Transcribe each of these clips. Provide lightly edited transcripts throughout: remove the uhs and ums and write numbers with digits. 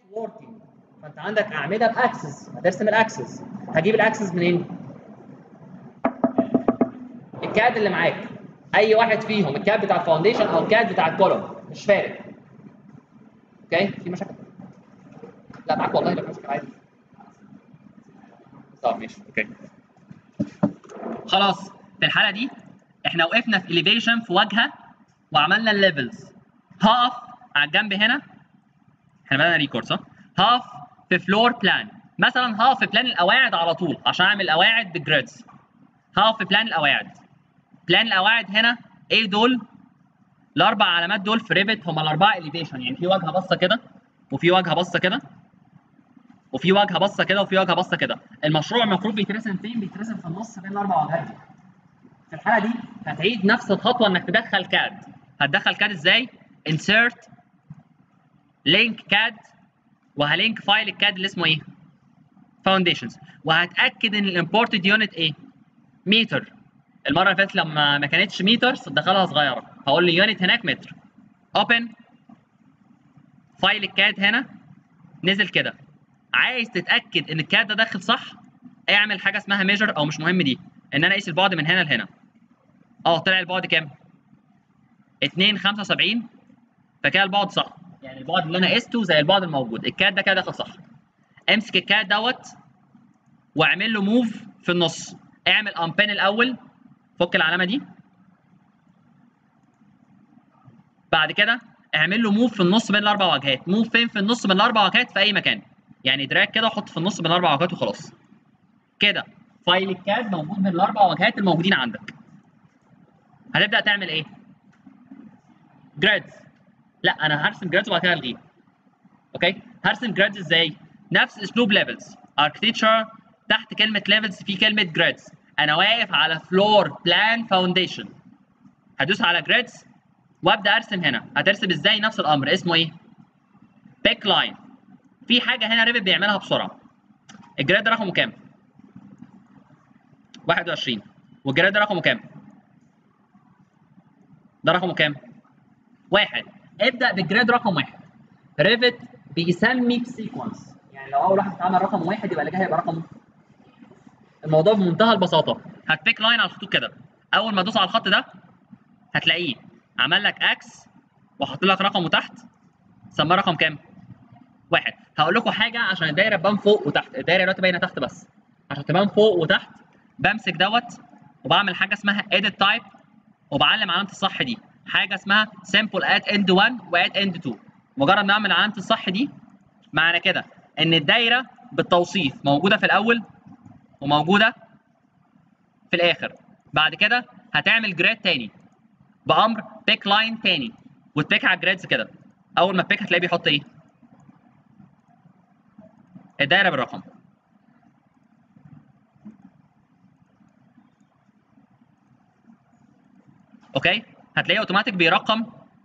وركينج. فانت عندك اعمده باكسس، هترسم الاكسس. هجيب الاكسس منين؟ الكاد اللي معاك، اي واحد فيهم، الكاد بتاع الفاونديشن او الكاد بتاع الكولوم، مش فارق. اوكي؟ في مشاكل؟ لا معاك والله، لا مشاكل عادي. طب ماشي اوكي. خلاص في الحاله دي احنا وقفنا في elevation في واجهه وعملنا الليفلز. هقف على الجنب هنا، احنا بدأنا ريكورد صح؟ هقف في فلور بلان، مثلا هقف في بلان القواعد على طول عشان اعمل قواعد بالجريدز. هقف في بلان القواعد. بلان القواعد هنا ايه دول؟ الاربع علامات دول في ريفت هم الاربعه اليفيشن، يعني في واجهه باصه كده، وفي واجهه باصه كده، وفي واجهه باصه كده، وفي واجهه باصه كده. المشروع المفروض بيترسم فين؟ بيترسم في النص بين الاربع واجهات دي. في الحاله دي هتعيد نفس الخطوه انك تدخل كاد. هتدخل كاد ازاي؟ insert link كاد، وهلينك فايل الكاد اللي اسمه ايه؟ فاونديشنز، وهتاكد ان الامبورتد يونت ايه؟ متر. المره اللي فاتت لما ما كانتش متر تدخلها صغيره، هقول له يونت هناك متر. اوبن فايل الكاد هنا نزل كده. عايز تتاكد ان الكاد ده داخل صح، اعمل حاجه اسمها ميجر، او مش مهم دي، ان انا اقيس البعد من هنا لهنا. طلع البعد كام؟ 2.75. فكده البعد صح، يعني البعد اللي انا قسته زي البعد الموجود، الكاد ده كده داخل صح. امسك الكاد دوت واعمل له موف في النص. اعمل امبين الاول، فك العلامه دي. بعد كده اعمل له موف في النص بين الاربع واجهات. موف فين في النص بين الاربع واجهات؟ في اي مكان، يعني دراج كده وحط في النص بين الاربع واجهات وخلاص. كده فايل الكاد موجود بين الاربع واجهات الموجودين عندك. هتبدا تعمل ايه؟ جرادز. لا انا هرسم جرادز وبعد كده الغيه. اوكي؟ هرسم جرادز ازاي؟ نفس اسلوب ليفلز. اركتكتشر تحت كلمه ليفلز في كلمه جرادز. انا واقف على فلور بلان فاونديشن، هدوس على جرادز وابدا ارسم هنا. هترسم ازاي؟ نفس الامر، اسمه ايه؟ بيك لاين. في حاجه هنا ريفت بيعملها بسرعه. الجراد ده رقمه كام؟ 21. والجراد ده رقمه كام؟ ده رقمه كام؟ 1. ابدا بالجراد رقم 1. ريفت بيسمي بسيكونس، يعني لو اول واحد اتعمل رقم 1 يبقى اللي جاي هيبقى رقم. الموضوع بمنتهى البساطه. هتبيك لاين على الخطوط كده، اول ما تدوس على الخط ده هتلاقيه عمل لك اكس وحط لك رقمه تحت، سماه رقم كام؟ 1. هقول لكم حاجه عشان الدايره تبان فوق وتحت. الدايره دلوقتي باينه تحت بس، عشان تبان فوق وتحت بمسك دوت وبعمل حاجه اسمها edit type، وبعلم علامه الصح دي. حاجه اسمها simple at end 1 و at end 2. مجرد ما اعمل علامه الصح دي معنى كده ان الدايره بالتوصيف موجوده في الاول وموجوده في الاخر. بعد كده هتعمل جراد تاني بامر بيك لاين تاني، وتبيك على الجرادز كده. اول ما تبيك هتلاقيه بيحط ايه؟ الدايره بالرقم. اوكي؟ هتلاقيه اوتوماتيك بيرقم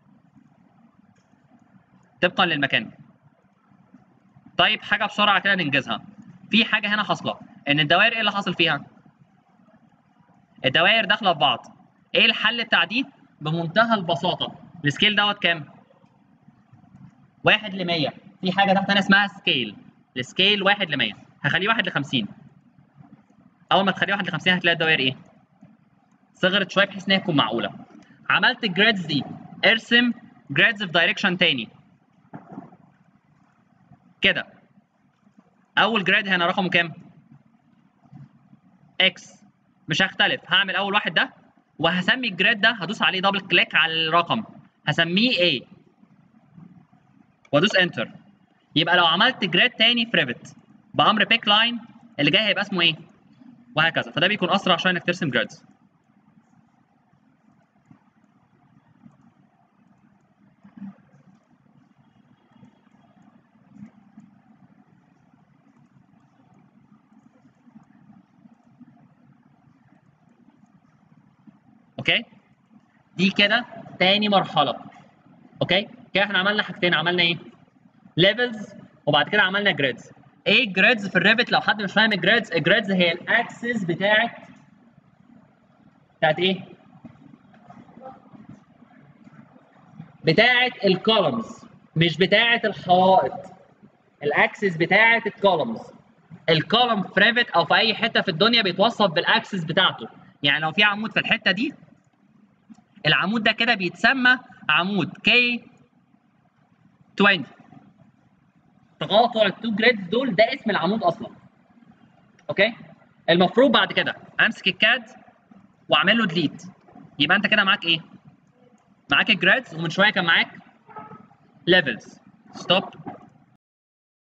طبقا للمكان. طيب حاجه بسرعه كده ننجزها. في حاجه هنا حاصله، ان الدوائر ايه اللي حاصل فيها؟ الدوائر داخله في بعض. ايه الحل بتاع دي؟ بمنتهى البساطه. السكيل دوت كام؟ 1 ل 100. في حاجه تحت هنا اسمها سكيل. السكيل 1 ل 100. هخليه 1 ل 50. اول ما تخليه 1 ل 50 هتلاقي الدوائر ايه؟ صغرت شويه بحيث ان هي تكون معقوله. عملت الجرادز دي، ارسم جرادز في دايركشن تاني كده. اول جراد هنا رقمه كام؟ اكس. مش هختلف، هعمل اول واحد ده وهسمي الجراد ده، هدوس عليه دبل كليك على الرقم، هسميه A وادوس انتر. يبقى لو عملت جراد تاني في ريفت بامر بيك لاين اللي جاي هيبقى اسمه ايه؟ وهكذا. فده بيكون اسرع شويه انك ترسم جرادز. اوكي؟ دي كده تاني مرحله. اوكي؟ كده احنا عملنا حاجتين، عملنا ايه؟ ليفلز وبعد كده عملنا جريدز. ايه الجريدز في الريفت؟ لو حد مش فاهم الجريدز، الجريدز هي الاكسس بتاعت ايه؟ بتاعت الكولمز، مش بتاعت الحوائط. الاكسس بتاعه الكولومز. الكولوم في ريفت او في اي حته في الدنيا بيتوصف بالاكسس بتاعته. يعني لو في عمود في الحته دي، العمود ده كده بيتسمى عمود كي 20. تقاطع التو جريدز دول ده اسم العمود اصلا. اوكي؟ المفروض بعد كده امسك الكاد واعمل له ديليت. يبقى انت كده معاك ايه؟ معاك الجريدز، ومن شويه كان معاك ليفلز. ستوب